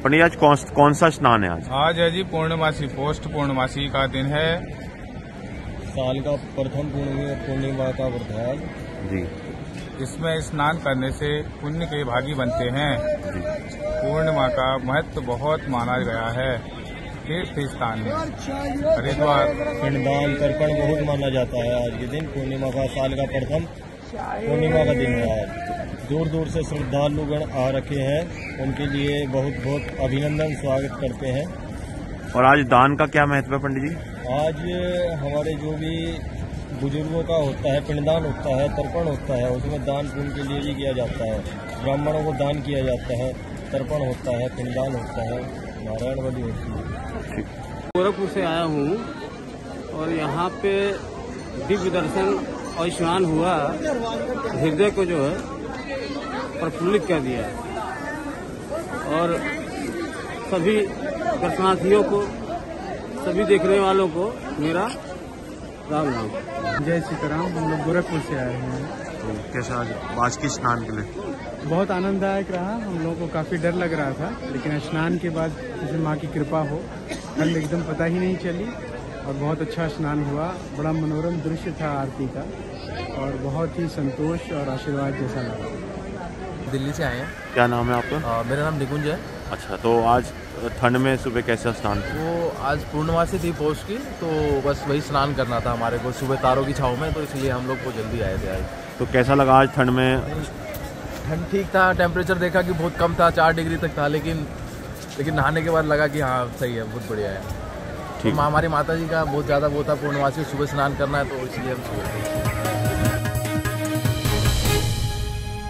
पंडित आज कौन सा स्नान है आज? आज है जी पूर्णमासी, पोस्ट पूर्णमासी का दिन है। साल का प्रथम पूर्णिमा का व्रत है आज जी। इसमें स्नान करने से पुण्य के भागी बनते हैं जी। पूर्णिमा का महत्व बहुत माना गया है। तीर्थ स्थान में हरिद्वार पिंडदान तर्पण बहुत माना जाता है आज के दिन। पूर्णिमा का साल का प्रथम पूर्णिमा का दिन है आज। दूर दूर से श्रद्धालुगण आ रखे हैं, उनके लिए बहुत बहुत अभिनंदन, स्वागत करते हैं। और आज दान का क्या महत्व है पंडित जी? आज हमारे जो भी बुजुर्गों का होता है, पिंडदान होता है, तर्पण होता है, उसमें दान पुण्य के लिए ही किया जाता है। ब्राह्मणों को दान किया जाता है, तर्पण होता है, पिंडदान होता है, नारायण बलि होती है। गोरखपुर से आया हूँ और यहाँ पे दिव्य दर्शन और स्नान हुआ, हृदय को जो है प्रफुल्लित कर दिया और सभी दर्शनार्थियों को, सभी देखने वालों को मेरा राम राम। जय सीताराम। हम लोग गोरखपुर से आए हैं। कैसा आज के स्नान के लिए? बहुत आनंददायक रहा। हम लोगों को काफ़ी डर लग रहा था, लेकिन स्नान के बाद जैसे माँ की कृपा हो, ठंड एकदम पता ही नहीं चली और बहुत अच्छा स्नान हुआ। बड़ा मनोरम दृश्य था आरती का और बहुत ही संतोष और आशीर्वाद जैसा लगा। दिल्ली से आए हैं। क्या नाम है आपका? मेरा नाम निकुंज है। अच्छा, तो आज ठंड में सुबह कैसा स्नान? वो आज पूर्णमासी थी पौष की, तो बस वही स्नान करना था हमारे को सुबह तारों की छाँव में, तो इसलिए हम लोग को जल्दी आए थे आज। तो कैसा लगा आज ठंड में? ठंड ठीक था, टेम्परेचर देखा कि बहुत कम था, 4 डिग्री तक था, लेकिन नहाने के बाद लगा कि हाँ सही है, बहुत बढ़िया है। ठीक। तो हमारी माता जी का बहुत ज़्यादा वो था, पूर्णमासी सुबह स्नान करना है, तो इसलिए हम सुबह